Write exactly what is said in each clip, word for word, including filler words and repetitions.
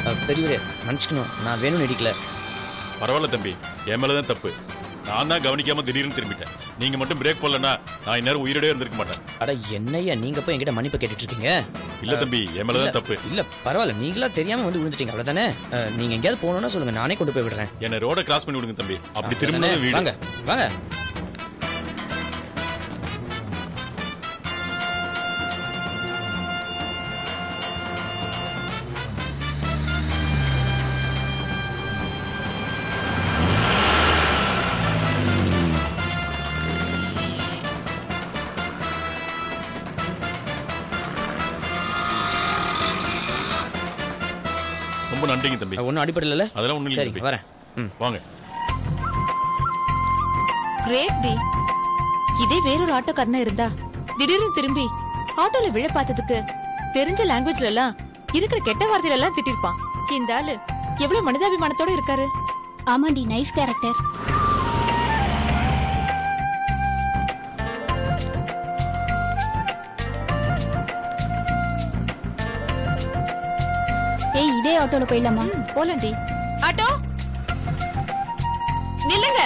பெரியவரே மன்னிச்சுக்கணும், நான் வேணும்னு நடிக்கல. பரவாயில்ல தம்பி, என் மேலதான் தப்பு. நான் தான் கவனிக்காம திடீர்னு திரும்பிட்டேன். நீங்க மட்டும் பிரேக் போடலன்னா நான் இந்நேரம் உயிரோடே இருந்திருக்க மாட்டேன். அட என்னையா நீங்க போய் என்கிட்ட மன்னிப்பு கேட்டுட்டு இருக்கீங்க? இல்ல தம்பி, என் மேலதான் தப்பு. இல்ல பரவாயில்ல, நீங்களா தெரியாம வந்து விழுந்துட்டீங்க அவ்வளவுதானே. நீங்க எங்கேயாவது போகணும்னா சொல்லுங்க, நானே கொண்டு போய் விடுறேன். என்ன ரோட கிராஸ் பண்ணி விடுங்க தம்பி. அப்படி திரும்ப வீடு. வாங்க வாங்க. ரொம்ப நன்றிங்க தம்பி. ஒன்னும் அடிப்படல. அதெல்லாம் ஒண்ணும் இல்ல. சரி வரேன். ம் வாங்க. கிரேட் டி. இதே வேறொரு ஆட்டோக்காரனா இருந்தா திடீர்னு திரும்பி ஆட்டோல விழ பார்த்ததுக்கு தெரிஞ்ச லாங்குவேஜ்ல எல்லாம் இருக்கிற கெட்ட வார்த்தையில எல்லாம் திட்டிருப்பான். இந்த ஆளு எவ்வளவு மனிதாபிமானத்தோட இருக்காரு. ஆமாண்டி, நைஸ் கேரக்டர். ஏய், இதே ஆட்டோல போயிடலாமா? போலண்டி. ஆட்டோ நில்லுங்க.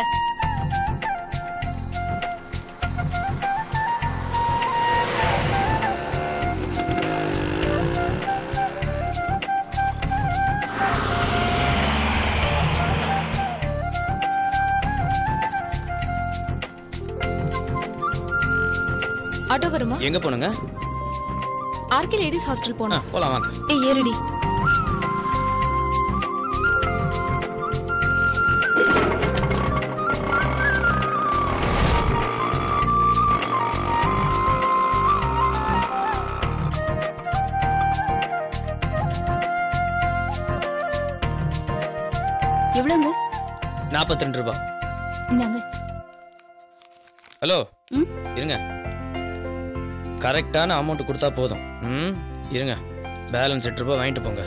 ஆட்டோ வருமா? எங்க போனுங்க? ஆர்கே லேடிஸ் ஹாஸ்டல் போனா. போலாம் வாங்க. ஏய் ஏறுடி. எவ்வளவுங்க? நாற்பத்தி ரெண்டு ரூபாய். இந்தாங்க. ஹலோ, இருங்க. கரெக்டான அமௌண்ட் கொடுத்தா போதும். ம் இருங்க, பேலன்ஸ் எட்டு ரூபாய் வாங்கிட்டு போங்க.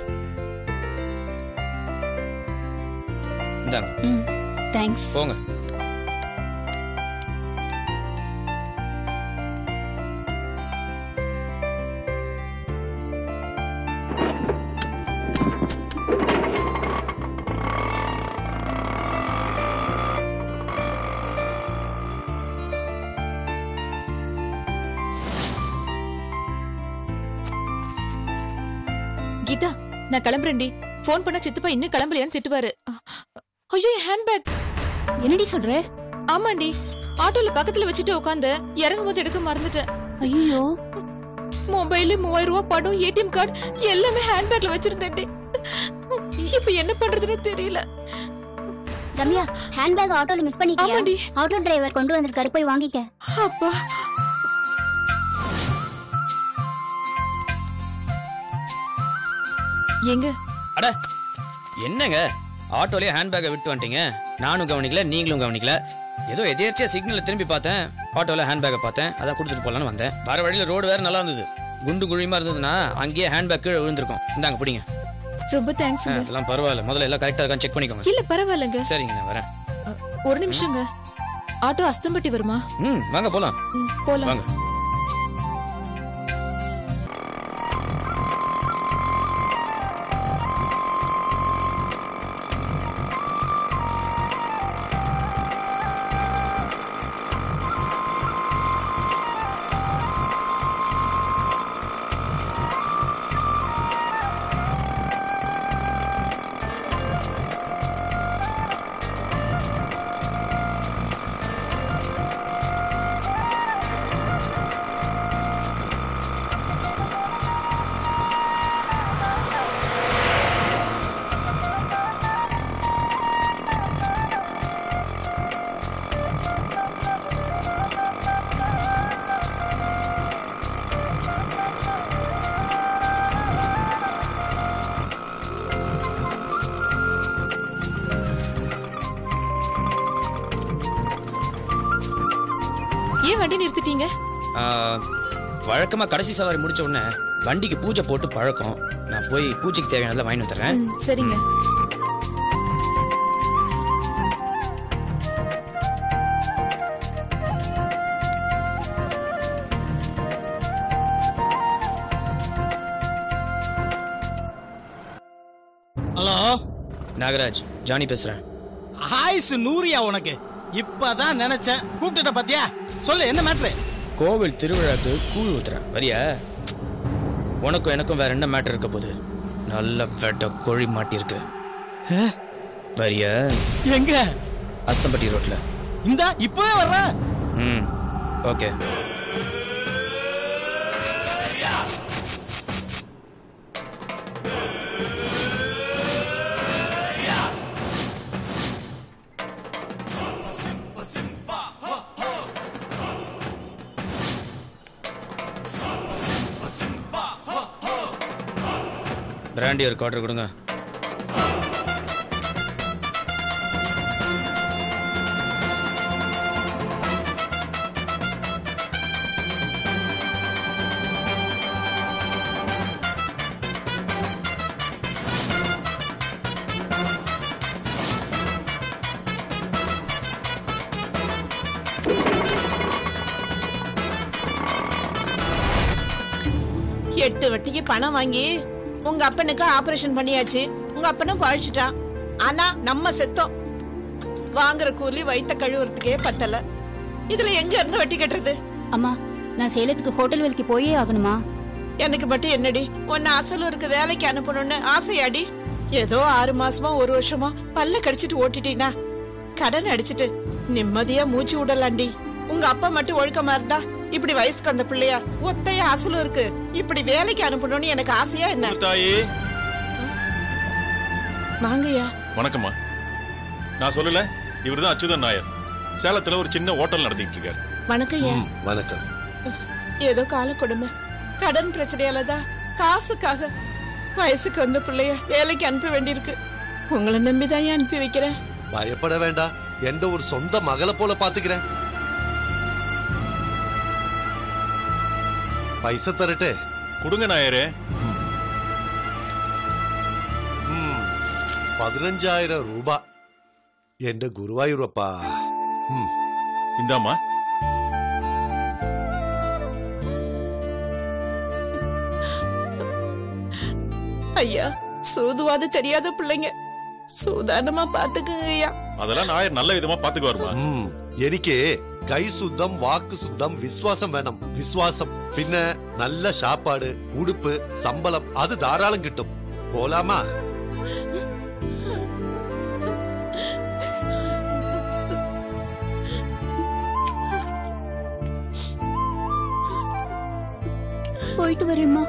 இந்தாங்க. ம் தேங்க்ஸ். போங்க. கீதா, நான் கிளம்புறேன்டி. போன் பண்ண சித்தப்பா இன்னும் கிளம்பலையான்னு திட்டுவாரு. ஐயோ, என் ஹேண்ட்பேக். என்னடி சொல்ற? ஆமாண்டி, ஆட்டோல பக்கத்துல வச்சுட்டு உட்காந்து இறங்கும் போது எடுக்க மறந்துட்டேன். ஐயோ, மொபைல், மூவாயிரம் ரூபாய் பணம், ஏடிஎம் கார்டு எல்லாமே ஹேண்ட்பேக்ல வச்சிருந்தேன்டி. இப்ப என்ன பண்றதுன்னு தெரியல. ரம்யா, ஹேண்ட்பேக் ஆட்டோல மிஸ் பண்ணிட்டியா? ஆட்டோ டிரைவர் கொண்டு வந்திருக்காரு, போய் வாங்கிக்க. அப்பா, எங்க? அட என்னங்க, ஆட்டோலயே ஹேண்ட்பேக்கை விட்டு வந்துட்டீங்க. நானும் கவனிக்கல, நீங்களும் கவனிக்கல. ஏதோ எதேர்ச்சியா சிக்னல்ல திரும்பி பார்த்தேன், ஆட்டோல ஹேண்ட்பேக்கை பார்த்தேன், அதான் கொடுத்துட்டு போலான்னு வந்தேன். வர வழியில ரோடு வேற நல்லா இருந்தது. குண்டு குழியுமா இருந்ததுன்னா அங்கேயே ஹேண்ட்பேக் கீழே விழுந்திருக்கும். இந்தாங்க பிடிங்க. ரொம்ப தேங்க்ஸ். அதெல்லாம் பரவாயில்ல, முதல்ல எல்லாம் கரெக்டா இருக்கான்னு செக் பண்ணிக்கோங்க. இல்ல பரவாயில்லங்க. சரிங்க, நான் வரேன். ஒரு நிமிஷங்க. ஆட்டோ அஸ்தம்பட்டி வருமா? ம் வாங்க போலாம். போலாம் வாங்க. ஏன் வண்டி நிறுத்திட்டீங்க? வழக்கமா கடைசி சவாரி முடிச்ச உடனே வண்டிக்கு பூஜை போட்டு பழக்கம். நான் போய் பூஜைக்கு தேவையானதெல்லாம் வாங்கி வந்துடுறேன். சரிங்க. ஹலோ நாகராஜ், ஜானி பேசுறேன். ஆயுஸ் நூறியா உனக்கு? இப்பதான் நினைச்சேன், கூப்பிட்டுட்ட பாத்தியா? சொல்லு, என்ன மேட்ரு? கோவில் திருவிழாக்கு கூழ் ஊத்துறேன், வரியா? உனக்கும் எனக்கும் வேற என்ன மேட்டர் இருக்க போகுது? நல்ல வெட்ட கோழி மாட்டிருக்கு, வரியா? எங்க? அஸ்தம்பட்டி ரோட்ல. இந்த இப்பவே வர்ற? ம், ஓகே. பிராண்டி ஒரு குவார்டர் கொடுங்க. எட்டு வட்டிக்கு பணம் வாங்கி உங்க அப்பனுக்கு ஆபரேஷன் பண்ணியாச்சு. உங்க அப்பனும் பழிச்சிட்டான். ஆனா நம்ம செத்தோம். வாங்குற கூலி வயித்த கழுவுறதுக்கே பத்தல. இதுல எங்க இருந்து வட்டி கட்டுறது? அம்மா, நான் சேலத்துக்கு ஹோட்டல் வேலைக்கு போயே ஆகணுமா? எனக்கு மட்டும் என்னடி, உன்னை அசலூருக்கு வேலைக்கு அனுப்பணும்னு ஆசையாடி? ஏதோ ஆறு மாசமா ஒரு வருஷமா பல்ல கடிச்சிட்டு ஓட்டிட்டீனா கடன் அடிச்சிட்டு நிம்மதியா மூச்சு விடலாண்டி. உங்க அப்பா மட்டும் ஒழுக்கமா இருந்தா இப்படி வயசுக்கு அந்த பிள்ளையா ஒத்தைய அசலூருக்கு இப்படி வேலைக்கு அனுப்பணும்னு எனக்கு ஆசையா என்ன? தாயே வாங்கய்யா. வணக்கம்மா. நான் சொல்லல, இவர்தான் அச்சுதன் நாயர். சேலத்துல ஒரு சின்ன ஹோட்டல் நடத்திட்டு இருக்காரு. வணக்கம்யா. வணக்கம். ஏதோ கால கொடுமை, கடன் பிரச்சனையாலதான் காசுக்காக வயசுக்கு வந்த பிள்ளைய வேலைக்கு அனுப்ப வேண்டியிருக்கு. உங்களை நம்பிதான் அனுப்பி வைக்கிறேன். பயப்பட வேண்டாம், எந்த ஒரு சொந்த மகளை போல பாத்துக்கிறேன். பைசா தரட்டே? கொடுங்க நாயரே. பதினஞ்சாயிரம் ரூபாய். எந்த குருவாயூரப்பா. இந்தாமா. ஐயா, சூதுவாது தெரியாத பிள்ளைங்க, சூதானமா பாத்துக்குங்க ஐயா. அதெல்லாம் நாயர் நல்ல விதமா பாத்துக்குவாருமா. எனக்கு கை சுத்தம், வாக்கு சுத்தம், விசுவாசம் வேணும். விசுவாசம் பின்ன நல்ல சாப்பாடு, உடுப்பு, சம்பளம் அது தாராளம் கிட்டும். போலாமா? போயிட்டு வரேம்மா.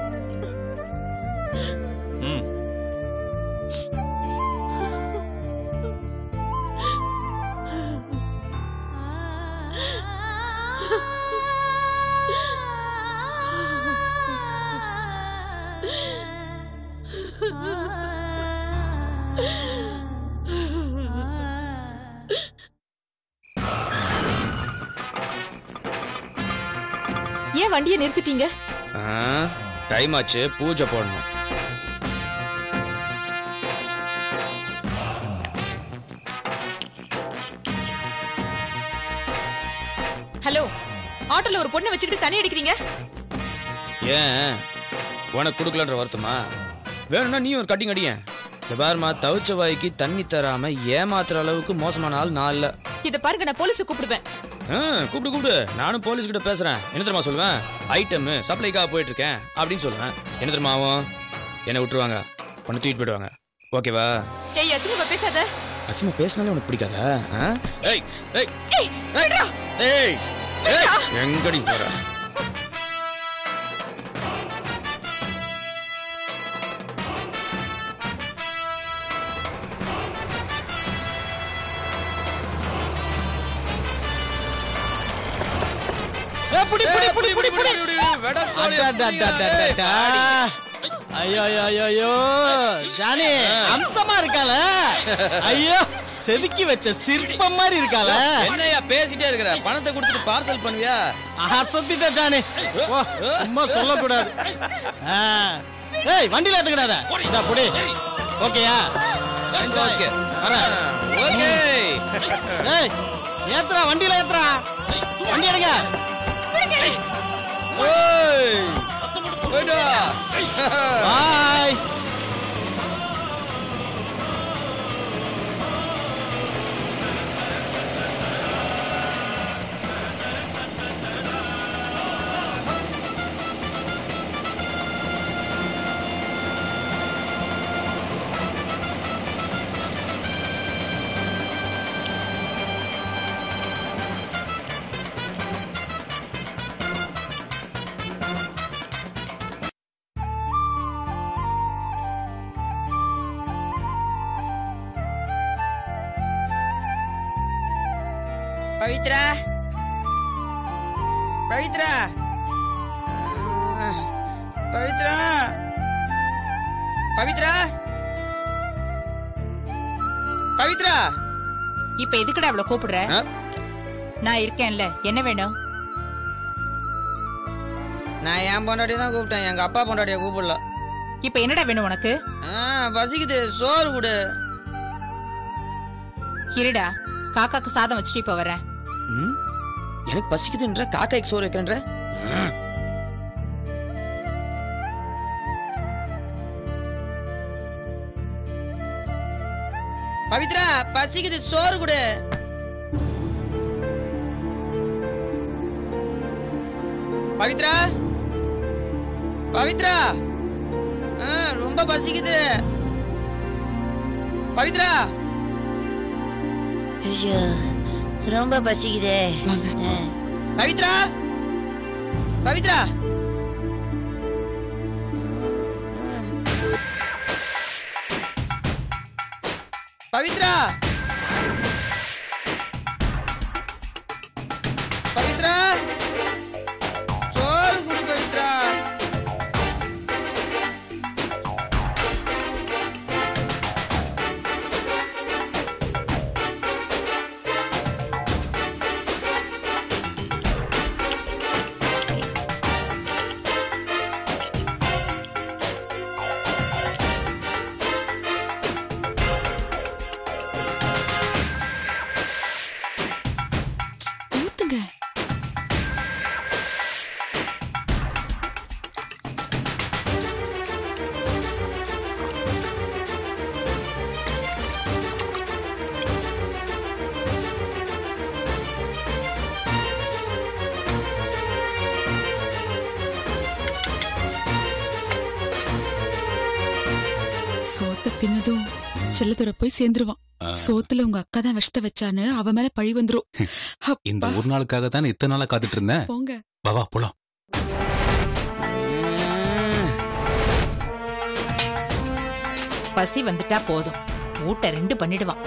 ஏன் வண்டியை நிறுத்திட்டீங்க? டைம் ஆச்சு, பூஜை போடணும். ஹலோ, ஆட்டோல ஒரு பொண்ணை வச்சுக்கிட்டு தண்ணி அடிக்கிறீங்க? ஏன் உனக்கு கொடுக்கலன்ற வருத்தமா? வேணும்னா நீ ஒரு கட்டிங் அடிய. இந்த பாருமா, தவிச்ச வாய்க்கு தண்ணி தராம ஏமாத்துற அளவுக்கு மோசமான ஆள் நான் இல்ல. இத பாருங்க, நான் போலீஸை கூப்பிடுவேன். கூப்பிடு கூப்பிடு, நானும் போலீஸ் கிட்ட பேசுறேன். என்ன தெரியுமா சொல்லுவேன்? ஐட்டம் சப்ளைக்காக போயிட்டு இருக்கேன் அப்படின்னு சொல்லுவேன். என்ன தெரியுமா ஆகும்? என்ன விட்டுருவாங்க, உன்னை தூக்கிட்டு போயிடுவாங்க. ஓகேவா? ஏய், அசிங்கமா பேசாத. அசிங்கமா பேசினாலே உனக்கு பிடிக்காதா? ஏய் ஏய் ஏய், விடுடா. ஏய் எங்கடி போற? புடி புடி புடி புடி புடி. ஐயோ ஐயோ ஐயோ, ஜானி அம்சமா இருக்கால. ஐயோ, செதுக்கி வச்ச சிற்பம் மாதிரி இருக்கால. என்னையா பேசிட்டே இருக்கிற? பணத்தை கொடுத்துட்டு பார்சல் பண்ணுவியா? அசத்திட்ட ஜானி, சும்மா சொல்லக்கூடாது. ஏய், வண்டியில ஏத்துக்கிடாத. இதா புடி. ஓகேயா? Okay okay. ஏய், ஏத்துறா, வண்டியில ஏத்துறா. வண்டி எடுங்க. பாய். பவித்ரா பவித்ரா பவித்ரா பவித்ரா பவித்ரா இப்ப எதுக்குடா அவளை கூப்பிடுற? நான் இருக்கேன்ல, என்ன வேணும்? நான் என் பொண்டாட்டியை தான் கூப்பிட்டேன், எங்க அப்பா பொண்டாட்டியை கூப்பிடல. இப்ப என்னடா வேணும் உனக்கு? பசிக்குது, சோறு கொடு. இருடா, காக்காக்கு சாதம் வச்சுட்டு இப்ப வரேன். எனக்கு பசிக்குதுன்ற, காக்காய்க்கு சோறு வைக்கிறேன்ற. பவித்ரா பசிக்குது, சோறு கொடு. பவித்ரா பவித்ரா ரொம்ப பசிக்குது. பவித்ரா ஐயோ ரொம்ப பசிக்குதே. பவித்ரா பவித்ரா பவித்ரா பவித்ரா சோறு குடி பவித்ரா. சோத்த தின்னதும் செல்லதுரை போய் சேர்ந்துருவான். சோத்துல உங்க அக்கா தான் விஷத்தை வச்சான்னு அவ மேல பழி வந்துரும். இந்த ஒரு நாளுக்காக தானே இத்தனை நாளா காத்துட்டு இருந்தேன். போங்க வா போலாம். பசி வந்துட்டா போதும், ஊட்ட ரெண்டு பண்ணிடுவான்.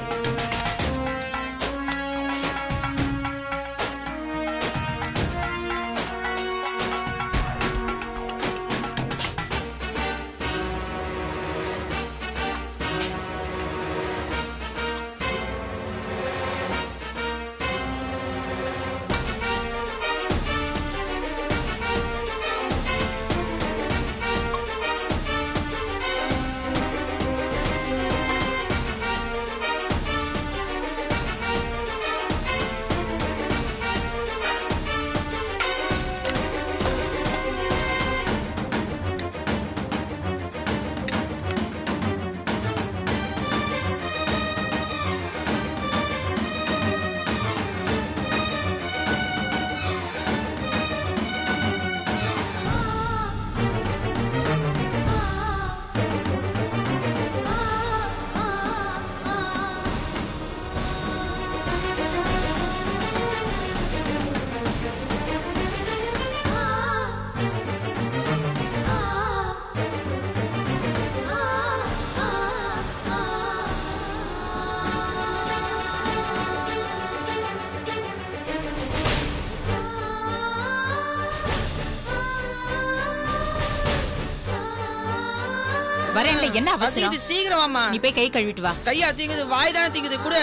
வரேன்ல, என்ன அவசரம்? சீக்கிரம் வாமா. நீ போய் கை கழுவிட்டு வா. கையா தீங்குது, வாய் தானே தீங்குது, குடு.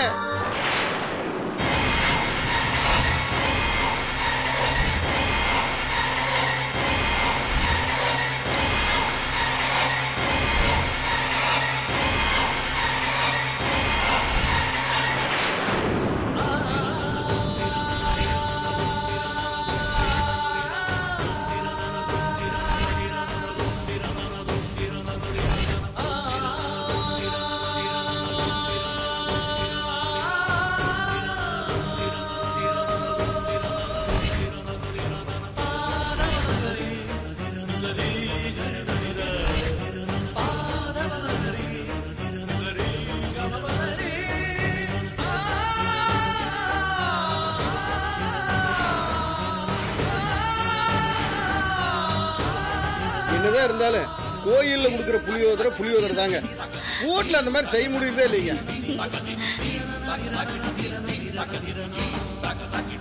என்னதான் இருந்தாலும் கோயில்ல கொடுக்குற புளியோதரை புளியோதரை தாங்க. வீட்டுல அந்த மாதிரி செய்ய முடியுறதே இல்லைங்க.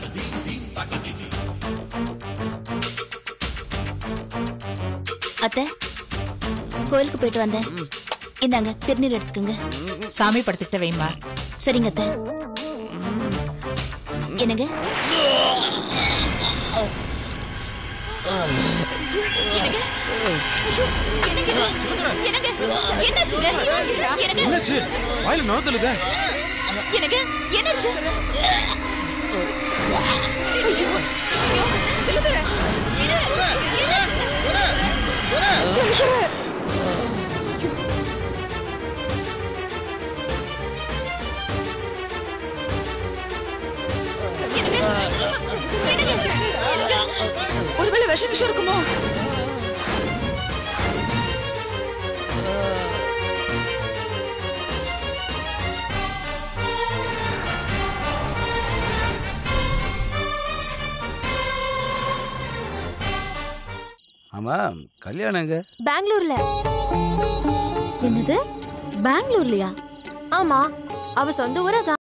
அத்தை கோயிலுக்கு போயிட்டு வந்தேன். இந்தாங்க திருநீர் எடுத்துக்கோங்க. சாமி படுத்துக்கிட்ட வைமா. சரிங்க அத்தை. என்னங்க என்னாச்சு? வாயில நுரத்தலுதே. எனக்கு என்னாச்சு? செல்லதுரை ஒருவேளை விஷ விஷம் இருக்குமோ? ஆமா, கல்யாணம் எங்க? பெங்களூர்ல. என்னது பெங்களூர்லயா? ஆமா, அவ சொந்த ஊரா